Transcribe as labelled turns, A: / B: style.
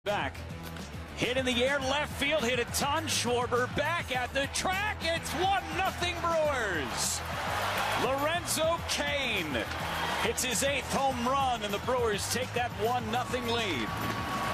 A: Back. Hit in the air, left field, hit a ton. Schwarber back at the track. It's 1-0 Brewers. Lorenzo Cain hits his 8th home run, and the Brewers take that 1-0 lead.